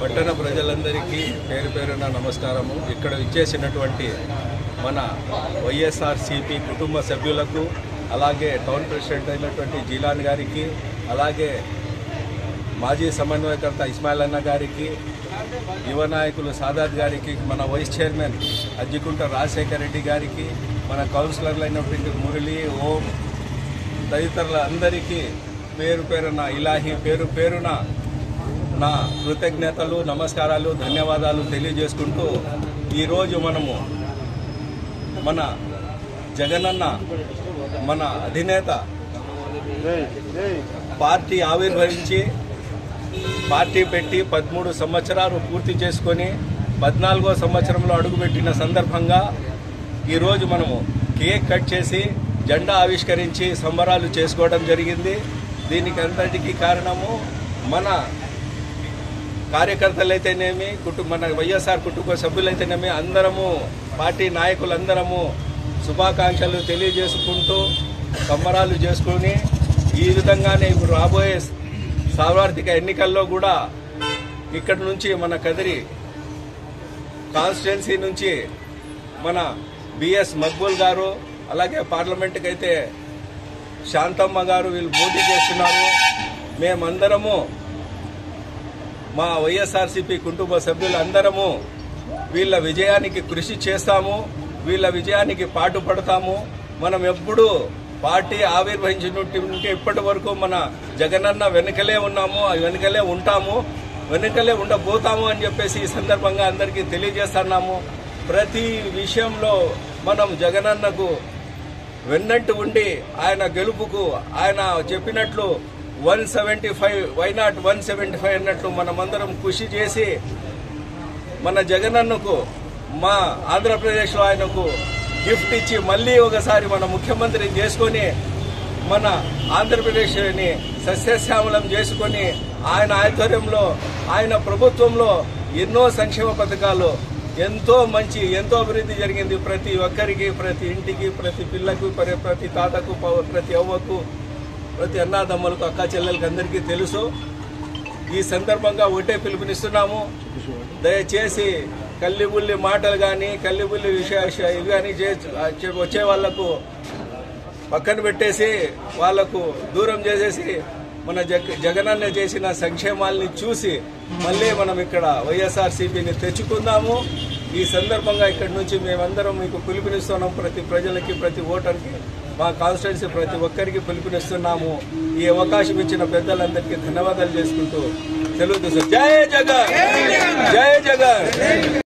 పట్టణ ప్రజలందరికీ పేరు పేరున నమస్కారము. ఇక్కడ ఇచ్చేసినటువంటి మన వైఎస్ఆర్సీపీ కుటుంబ సభ్యులకు, అలాగే టౌన్ ప్రెసిడెంట్ అయినటువంటి జీలాన్ గారికి, అలాగే మాజీ సమన్వయకర్త ఇస్మాయిల్ అన్న గారికి, యువ నాయకులు సాదాత్ గారికి, మన వైస్ చైర్మన్ అజ్జికుంట రాజశేఖర్ రెడ్డి గారికి, మన కౌన్సిలర్లు అయినటువంటి మురళి, ఓం తదితరుల అందరికీ పేరు పేరున ఇలాహీ పేరు పేరున నా కృతజ్ఞతలు, నమస్కారాలు, ధన్యవాదాలు తెలియజేసుకుంటూ ఈరోజు మనము మన జగనన్న మన అధినేత పార్టీ ఆవిర్భవించి పార్టీ పెట్టి 13 సంవత్సరాలు పూర్తి చేసుకొని 14వ సంవత్సరంలో అడుగుపెట్టిన సందర్భంగా ఈరోజు మనము కేక్ కట్ చేసి జెండా ఆవిష్కరించి సంబరాలు చేసుకోవడం జరిగింది. దీనికి అంతటికీ కారణము మన కార్యకర్తలైతేనేమి, మన వైఎస్ఆర్ కుటుంబ సభ్యులైతేనేమి అందరము, పార్టీ నాయకులందరము శుభాకాంక్షలు తెలియజేసుకుంటూ సంబరాలు చేసుకుని ఈ విధంగానే ఇప్పుడు రాబోయే సార్వత్రిక ఎన్నికల్లో కూడా ఇక్కడ నుంచి మన కదిరి కాన్స్టిట్యున్సీ నుంచి మన బిఎస్ మక్బూల్ గారు, అలాగే పార్లమెంట్కి అయితే శాంతమ్మ గారు వీళ్ళు పోటీ చేస్తున్నారు. మేమందరము మా వైఎస్ఆర్సీపీ కుటుంబ సభ్యులందరము వీళ్ళ విజయానికి కృషి చేస్తాము, వీళ్ళ విజయానికి పాటుపడతాము. మనం ఎప్పుడు పార్టీ ఆవిర్భవించినట్టు ఇప్పటి వరకు మన జగనన్న వెనుకలే ఉన్నాము, వెనుకలే ఉంటాము, వెనుకలే ఉండబోతాము అని చెప్పేసి ఈ సందర్భంగా అందరికీ తెలియజేస్తున్నాము. ప్రతి విషయంలో మనం జగనన్నకు వెన్నంటి ఉండి ఆయన గెలుపుకు ఆయన చెప్పినట్లు 175 వైనాట్ 175 అన్నట్లు మనమందరం కృషి చేసి మన జగనన్నకు మా ఆంధ్రప్రదేశ్లో ఆయనకు గిఫ్ట్ ఇచ్చి మళ్ళీ ఒకసారి మన ముఖ్యమంత్రి చేసుకొని మన ఆంధ్రప్రదేశ్ని సస్యశ్యామలం చేసుకొని ఆయన ఆధ్వర్యంలో ఆయన ప్రభుత్వంలో ఎన్నో సంక్షేమ పథకాలు ఎంతో అభివృద్ధి జరిగింది. ప్రతి ఒక్కరికి, ప్రతి ఇంటికి, ప్రతి పిల్లకు, ప్రతి తాతకు, ప్రతి అవ్వకు, ప్రతి అన్నాదమ్ములకు, అక్క చెల్లెలకు అందరికీ తెలుసు. ఈ సందర్భంగా ఒకటే పిలుపునిస్తున్నాము, దయచేసి కల్లిబుల్లి మాటలు కానీ కల్లిబుల్లి ఇవి కానీ వచ్చే వాళ్లకు పక్కన పెట్టేసి వాళ్లకు దూరం చేసేసి మన జగనన్న చేసిన సంక్షేమాల్ని చూసి మళ్ళీ మనం ఇక్కడ వైఎస్ఆర్సీపీని తెచ్చుకుందాము. ఈ సందర్భంగా ఇక్కడి నుంచి మేమందరం మీకు పిలుపునిస్తున్నాం. ప్రతి ప్రజలకి, ప్రతి ఓటర్కి, మా కాన్స్టిట్యున్సీ ప్రతి ఒక్కరికి పిలుపునిస్తున్నాము. ఈ అవకాశం ఇచ్చిన పెద్దలందరికీ ధన్యవాదాలు చేసుకుంటూ తెలుగుదేశం జై జగన్, జై జగన్.